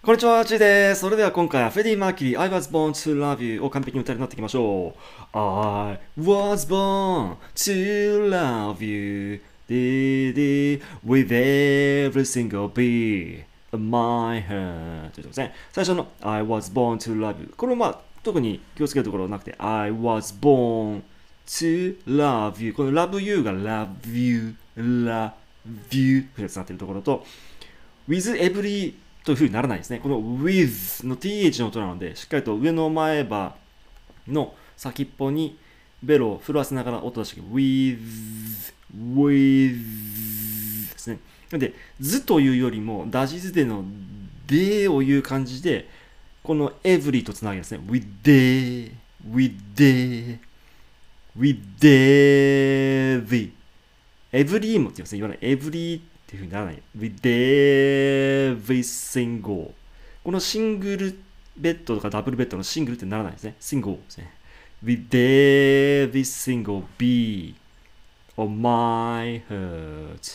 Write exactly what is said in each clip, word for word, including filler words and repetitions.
こんにちは、ちーです。それでは今回はフレディ・マーキュリー I was born to love you を完璧に歌いになっていきましょう。I was born to love you did it with every single beat of my heart ということですね。最初の I was born to love you これもまあ特に気をつけるところなくて I was born to love you この love you が love you love you となっているところと with every という風にならないですね。この with の th の音なので、しっかりと上の前歯の先っぽにベロを震わせながら音を出していく。with, with ですね。なので、図というよりも、ダジズでのでをいう感じで、この every とつなげるんですね。with the, with the, with the, every もって言いますね。言わない。everyっていう風にならない。with every single このシングルベッドとかダブルベッドのシングルってならないですね。single ですね。with every single beat of my heart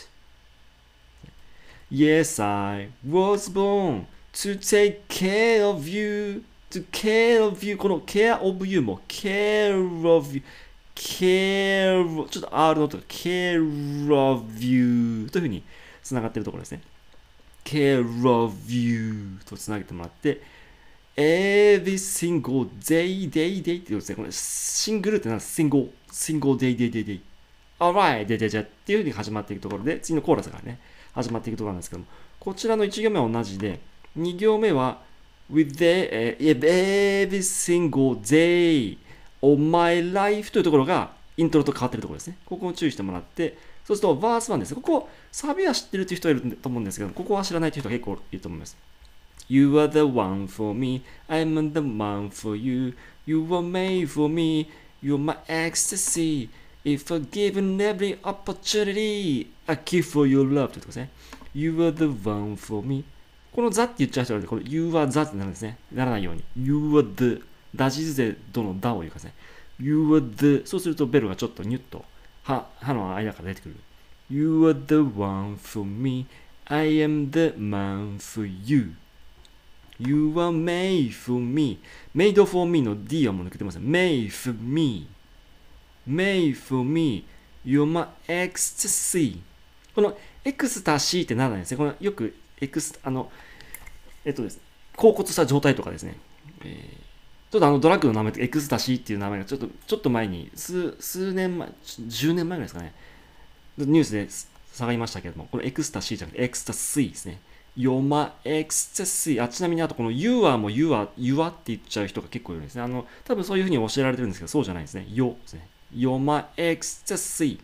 Yes, I was born to take care of you to care of you この care of you も care of you care ちょっと R の音が care of you というふうにつながっているところですね。care of you とつなげてもらって、every single day, day, day ってことですね。これシングルってなんです single, single day, day, day, day. alright, でででっていう風に始まっていくところで、次のコーラスがね、始まっていくところなんですけども、こちらのいち行目は同じで、に行目は with the、uh, every single day of my life というところがイントロと変わっているところですね。ここを注意してもらって、そうすると、バースワンです。ここ、サビは知ってるという人がいると思うんですけど、ここは知らないという人が結構いると思います。You are the one for me, I'm the one for you. You were made for me, you're my ecstasy. If I given every opportunity, I keep for your love というところですね。You are the one for me. この the って言っちゃう人がいるので、これ You are the ってなるんですね。ならないように。You are the ダジズでどの the を言うかですね。You are the そうするとベルがちょっとニュッと歯歯の間から出てくる。You are the one for me, I am the man for you. You are made for me. Made for me の D はもう抜けてます。Made for me. Made for me. You're my ecstasy. このエクスタシーってならないんですね。このよくエクス、あの、えっとですね、恍惚した状態とかですね。えーちょっとあのドラッグの名前エクスタシーっていう名前がちょっとちょっと前に数数年前じゅうねんまえぐらいですかねニュースで下がりましたけれどもこれエクスタシーじゃなくてエクスタシーですね You're my ecstasy あちなみにあとこの You are も You are You are って言っちゃう人が結構いるんですねあの多分そういうふうに教えられてるんですけどそうじゃないですね Yo ですね You're my ecstasy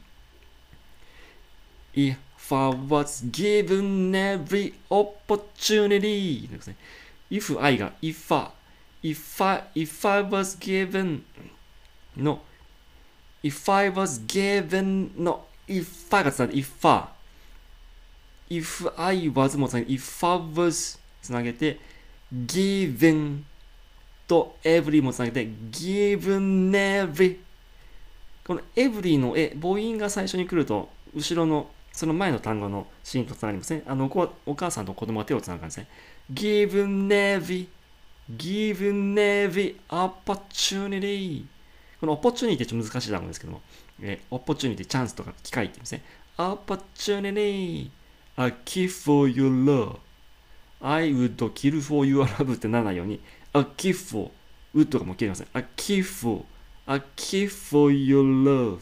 If I was given every opportunity ですね If I が If I If I, if I was given の If I was given の If I がつながって If I If I was もつなげて If I was つなげて Given と Every もつなげて Given every この Every のえ母音が最初に来ると後ろのその前の単語のシーンとつながりますねあのお母さんと子供が手をつなぐ感じですね Given every given every opportunity この opportunity ってちょっと難しい単語ですけども、えー、opportunity チャンスとか機会って言うんですね opportunity I kill for your love I would kill for your love ってならないように I kill for would がもう消えてますね I kill for I kill for your love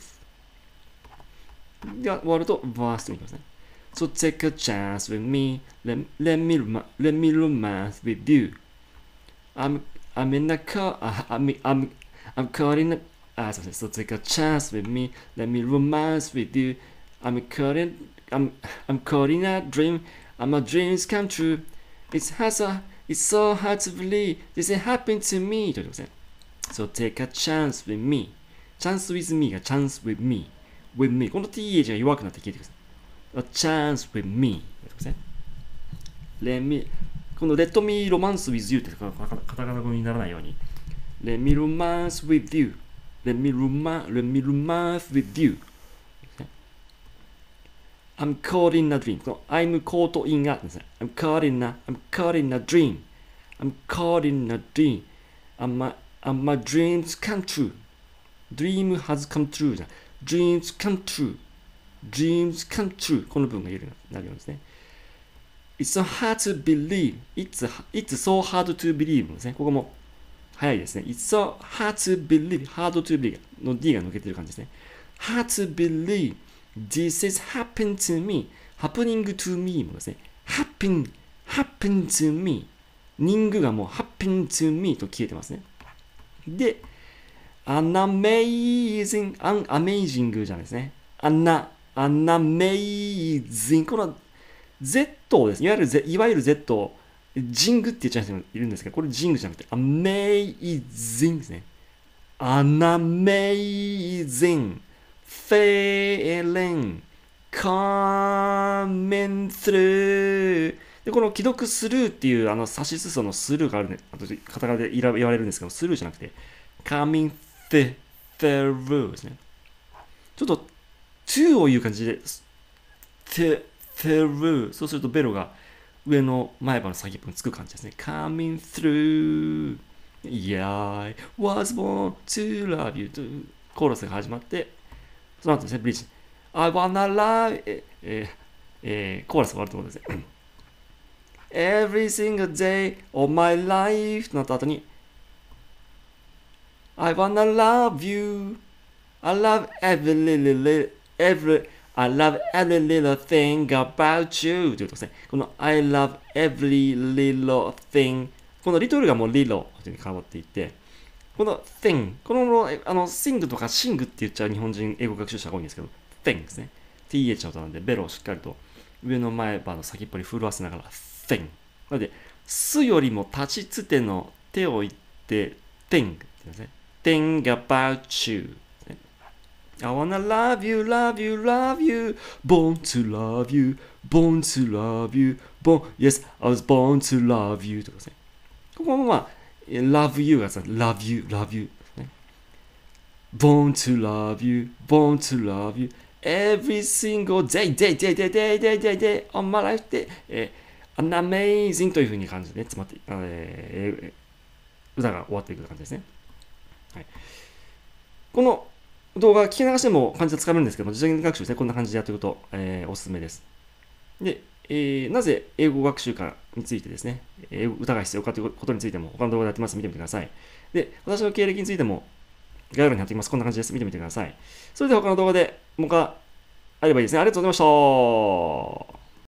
で終わると verse と言いますね So take a chance with me let, let, me, let me romance with you I'm I'm in the car. Uh, I'm I'm I'm caught in the. Uh, so, so take a chance with me. Let me romance with you. I'm caught in. I'm I'm caught in a dream. And my dreams come true. It's hard. So, it's so hard to believe this is happening to me. と言ってますね。So take a chance with me. Chance with me が chance with me. With me. この th が弱くなって聞いてください。A chance with me. と言ってますね。Let meこの Let me romance with you ってカタカナ語にならないように Let me romance with you Let me romance, let me romance with you I'm caught in a dream この I'm caught in a ですね I'm caught in a I'm caught in a dream I'm caught in a dream. And my, and my dreams come true. Dream has come true じゃん。Dreams come true. Dreams come true. この部分が言えるようになるようですね。It's so hard to believe. It's, it's so hard to believe ですね。ここも早いですね。It's so hard to believe. Hard to believe の D が抜けてる感じですね。Hard to believe. This is happened to me. Happening to me もですね。Happen, happen to me. ニングがもう happen to me と消えてますね。で、an amazing, an amazing じゃないですね。an, an amazing この Z をですね、いわゆる Z、いわゆる Z をジングって言っちゃう人もいるんですけど、これジングじゃなくて amazing ですね。an amazing feeling coming through で、この既読スルーっていうあの差しすそのスルーがあるね。あとカタカナで言われるんですけど、スルーじゃなくて coming through ですね。ちょっと to を言う感じで through そうするとベロが上の前歯の先っぽにつく感じですね。coming through Yeah, I was born to love you とコーラスが始まって、その後ですね、ブリッジ I wanna love えええー、コーラスが終わるところですね。Every single day of my life となった後に I wanna love you I love every little every I love every little thing about you ということですね。この I love every little thing この little がもう little に変わっていて、この thing このあの sing とか sing って言っちゃう日本人英語学習者が多いんですけど thing ですね。 th の音なんでベロをしっかりと上の前歯の先っぽに震わせながら thing なので、すよりも立ちつての手を言って think って言うんですね。think about you I wanna love you, love you, love you Born to love you, born to love you born, Yes, I was born to love you とかですね。ここもまあ love you がさ love you, love you ですね。Born to love you, born to love you Every single day, day, day, day, day, day, day, day on my life で、えー、an amazing というふうに感じで、ね、詰まって、えー、歌が終わっていく感じですね。はい、この動画聞き流しても感じはつかめるんですけども、自然学習ですね、こんな感じでやっていくと、えー、おすすめです。で、えー、なぜ英語学習かについてですね、英語歌が必要かということについても、他の動画でやってます。見てみてください。で、私の経歴についても、概要欄に貼っておきます。こんな感じです。見てみてください。それでは他の動画で、もう一回あればいいですね。ありがとうございました。